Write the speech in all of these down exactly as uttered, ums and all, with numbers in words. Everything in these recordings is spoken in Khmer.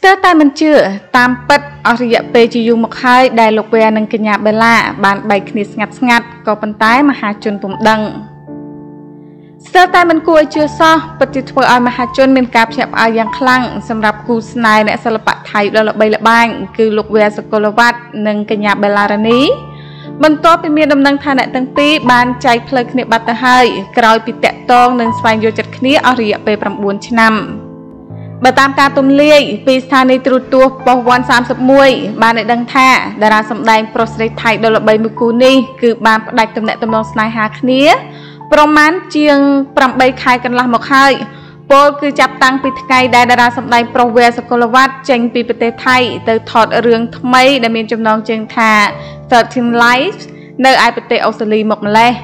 Stơ tai mình chưa tam bật ở rìa bê chỉ dùng một hai đài lục về nâng kênh nhà bê lạ bàn bày khní ngặt ngặt có bàn tái mà hà chôn bụng đăng. Stơ tai mình cua chưa so bật chỉ thua ai mà hà chôn mình cạp chẹp ai yang khlang xâm rạp khu snai nẹ sơ lập bạc thay đó là bày lạ bang cứ lục về sơ cô lô vát nâng kênh nhà bê lạ ra ní. Mình tốt bị miền đông nâng thà nẹ tăng pi bàn chạy phơi khní bát ta hai cõi bị tẹt tông nâng xoay vô chật khní ở rìa bê pram buôn năm. Bà tam ca tùm liê, vì xa này trù tùa bó vòn xám sập mùi, bà này đăng thả, đà ra xâm đành pro srei thay đô là bày mùi cú ni, cứ bà đạch tùm nẹ tùm nông snai hà khnia. Pro mán chiêng pram bay khai cần lạc một hai, bố cứ chạp tăng bị thay đà ra xâm đành pro về sạc cô lô vát chênh bị bê tê thay, từ thọt rương thâm mây đà miền chùm nông chênh thả, thirteen life, nơi ai bê tê ổ xử lý một lê.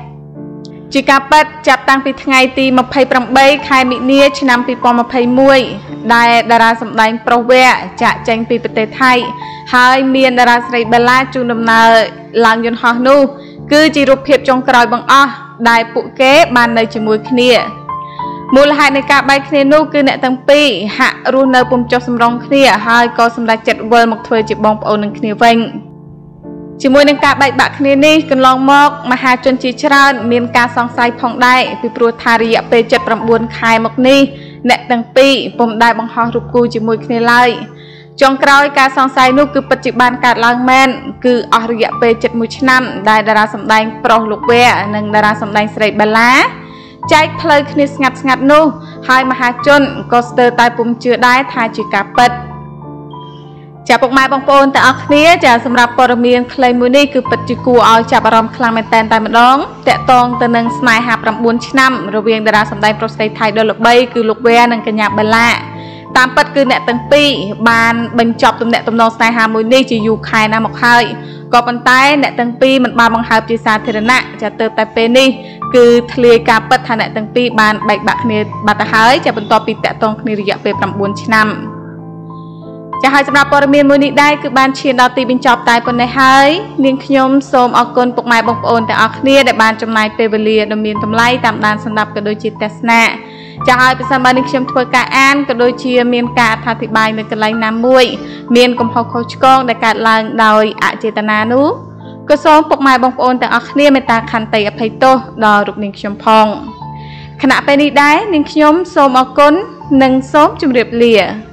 Chỉ cả bật chạp tăngពីថ្ងៃទីยี่สิบแปดខែមិនិនាឆ្នាំยี่สิบยี่สิบเอ็ดដែលតារាសម្ដែងប្រុសវៈចាក់ចេញពីប្រទេសថៃហើយមានតារាស្រីបែឡាជួនដំណើរឡើងយន្តហោះនោះគឺជារូបភាពចុងក្រោយបង្អស់ដែលពួកគេបាននៅជាមួយគ្នាមូលហេតុនៃការបែកគ្នានោះគឺអ្នកទាំងពីរហាក់រស់នៅពុំចុះសម្រុងគ្នាហើយក៏សម្រេចចិត្តវិលមកធ្វើជាបងប្អូននឹងគ្នាវិញជាមួយនឹងការបែកបាក់គ្នានេះកន្លងមកមហាជនជាច្រើនមានការសង្ស័យផងដែរពីព្រោះថារយៈពេលเจ็ดถึงเก้าខែមកនេះអ្នកទាំងពីរពុំដែលបង្ហោះរូបគូជាមួយគ្នាឡើយចុងក្រោយការសង្ស័យនោះគឺពិតជាបានកើតឡើងមែនគឺអស់រយៈពេលជិតមួយឆ្នាំដែលតារាសម្ដែងប្រុសលោកវែនិងតារាសម្ដែងស្រីបែឡាចែកផ្លូវគ្នាស្ងាត់ស្ងាត់នោះហើយមហាជនក៏ស្ទើរតែពុំជឿដែរថាជាការពិតចាពុកម៉ែបងប្អូនទាំងអស់គ្នាចាសម្រាប់ព័ត៌មានខ្លីមួយនេះគឺពិតជាគួរឲ្យចាប់អារម្មណ៍ខ្លាំងមែនតែនតែម្ដងតាក់ទងទៅនឹងស្នេហា9ឆ្នាំរវាងតារាសម្ដែងប្រុសស្រីថៃដ៏ល្បីគឺលោកវែនិងកញ្ញាបែឡាតាមពិតគឺអ្នកទាំងពីរបានបញ្ចប់ទំនាក់ទំនងស្នេហាមួយនេះជាយូរខែណាស់មកហើយក៏ប៉ុន្តែអ្នកទាំងពីរមិនបានបង្ហើបជាសាធារណៈចាទៅតែពេលនេះគឺធ្លាយការពិតថាអ្នកទាំងពីរបានបែកបាក់គ្នាបាត់ទៅហើយចាបន្ទាប់ពីតាក់ទងគ្នារយៈពេល9ឆ្នាំចាហើយសម្រាប់ព័ត៌មានមួយនេះដែរគឺបានឈានដល់ទីបញ្ចប់តែប៉ុណ្ណេះហើយនាងខ្ញុំសូមអរគុណពុកម៉ែបងប្អូនទាំងអស់គ្នាដែលបានចំណាយពេលវេលាដ៏មានតម្លៃតាមដានស្ដាប់ក៏ដូចជាទស្សនាចាហើយប្រសិនបើនាងខ្ញុំធ្វើការអានក៏ដូចជាមានការអធិប្បាយនៅកន្លែងណាមួយមានកំហុសខុសឆ្គងដែលកើតឡើងដោយអចេតនានោះក៏សូមពុកម៉ែបងប្អូនទាំងអស់គ្នាមេត្តាខន្តីអភ័យទោសដល់រូបនាងខ្ញុំផងខណៈពេលនេះដែរនាងខ្ញុំសូមអរគុណនិងសូមជម្រាបលា